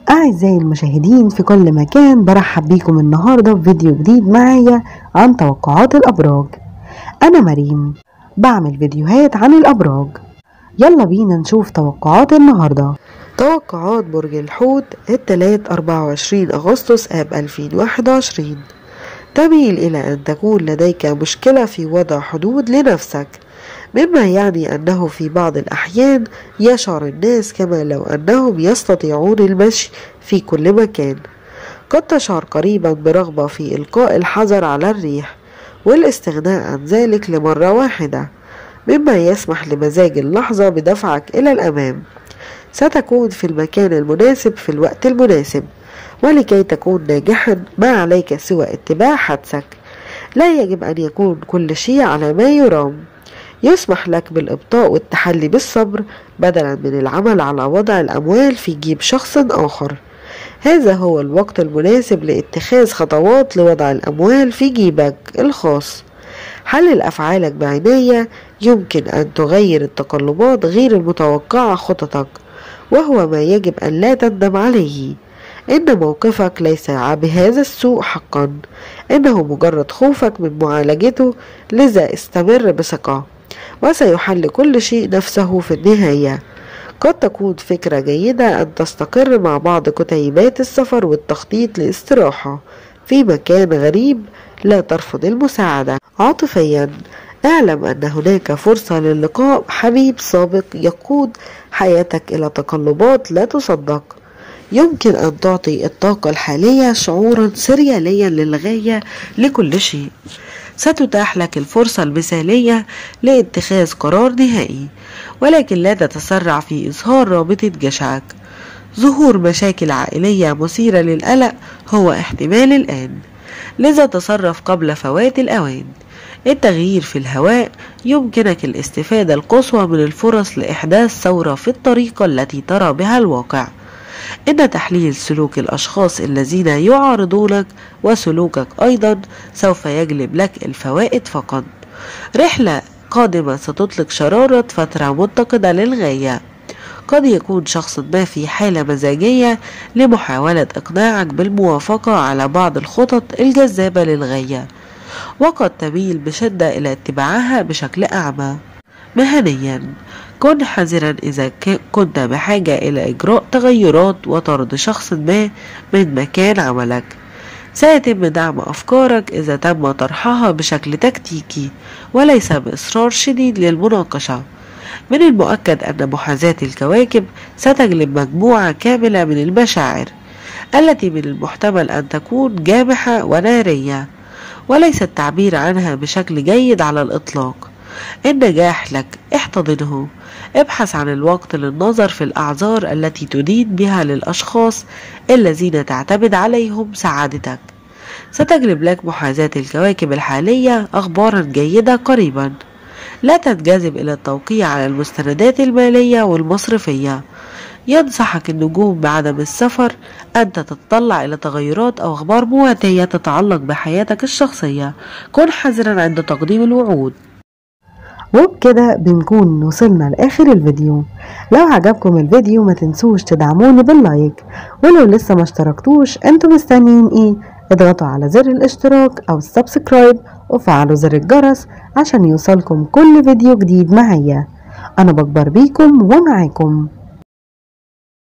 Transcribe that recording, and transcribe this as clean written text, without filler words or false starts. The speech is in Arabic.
أعزائي المشاهدين في كل مكان، برحب بيكم النهاردة في فيديو جديد معايا عن توقعات الأبراج. أنا مريم بعمل فيديوهات عن الأبراج. يلا بينا نشوف توقعات النهاردة. توقعات برج الحوت الثلاث 24 أغسطس آب 2021. تميل إلى أن تكون لديك مشكلة في وضع حدود لنفسك، مما يعني أنه في بعض الأحيان يشعر الناس كما لو أنهم يستطيعون المشي في كل مكان. قد تشعر قريبا برغبة في إلقاء الحذر على الريح والاستغناء عن ذلك لمرة واحدة، مما يسمح لمزاج اللحظة بدفعك إلى الأمام. ستكون في المكان المناسب في الوقت المناسب، ولكي تكون ناجحا ما عليك سوى اتباع حدسك. لا يجب أن يكون كل شيء على ما يرام. يسمح لك بالإبطاء والتحلي بالصبر بدلا من العمل على وضع الأموال في جيب شخص آخر. هذا هو الوقت المناسب لاتخاذ خطوات لوضع الأموال في جيبك الخاص. حلل أفعالك بعناية، يمكن أن تغير التقلبات غير المتوقعة خططك، وهو ما يجب أن لا تندم عليه. إن موقفك ليس بهذا السوء حقا، إنه مجرد خوفك من معالجته، لذا استمر بثقة وسيحل كل شيء نفسه في النهاية. قد تكون فكرة جيدة أن تستقر مع بعض كتيبات السفر والتخطيط لاستراحة في مكان غريب. لا ترفض المساعدة. عاطفيا، اعلم أن هناك فرصة للقاء حبيب سابق يقود حياتك إلى تقلبات لا تصدق. يمكن أن تعطي الطاقة الحالية شعورا سرياليا للغاية لكل شيء. ستتاح لك الفرصة المثالية لاتخاذ قرار نهائي، ولكن لا تتسرع في إظهار رابطة جشعك. ظهور مشاكل عائلية مثيرة للقلق هو احتمال الآن، لذا تصرف قبل فوات الأوان. التغيير في الهواء يمكنك الاستفادة القصوى من الفرص لإحداث ثورة في الطريقة التي ترى بها الواقع. إن تحليل سلوك الأشخاص الذين يعارضونك وسلوكك أيضا سوف يجلب لك الفوائد فقط. رحلة قادمة ستطلق شرارة فترة متقدة للغاية. قد يكون شخص ما في حالة مزاجية لمحاولة إقناعك بالموافقة على بعض الخطط الجذابة للغاية، وقد تميل بشدة إلى اتباعها بشكل أعمى. مهنيا، كن حذرا إذا كنت بحاجة إلى إجراء تغيرات وطرد شخص ما من مكان عملك. سيتم دعم أفكارك إذا تم طرحها بشكل تكتيكي وليس بإصرار شديد للمناقشة. من المؤكد أن محاذاة الكواكب ستجلب مجموعة كاملة من المشاعر التي من المحتمل أن تكون جامحة ونارية، وليس التعبير عنها بشكل جيد على الإطلاق. النجاح لك، احتضنه. ابحث عن الوقت للنظر في الأعذار التي تدين بها للأشخاص الذين تعتمد عليهم سعادتك. ستجلب لك محاذاة الكواكب الحالية أخبارا جيدة قريبا. لا تنجذب إلى التوقيع على المستندات المالية والمصرفية. ينصحك النجوم بعدم السفر. أنت تتطلع إلى تغيرات أو أخبار مواتية تتعلق بحياتك الشخصية. كن حذرا عند تقديم الوعود. وبكده بنكون وصلنا لآخر الفيديو. لو عجبكم الفيديو ما تنسوش تدعموني باللايك، ولو لسه ما اشتركتوش انتوا مستنيين ايه؟ اضغطوا على زر الاشتراك او السبسكرايب وفعلوا زر الجرس عشان يوصلكم كل فيديو جديد معايا. انا بكبر بيكم ومعاكم.